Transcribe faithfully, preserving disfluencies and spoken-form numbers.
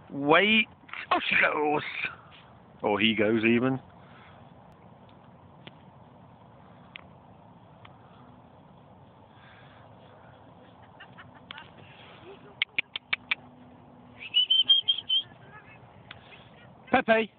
Wait. Oh, she goes. Or he goes, even. Pepe.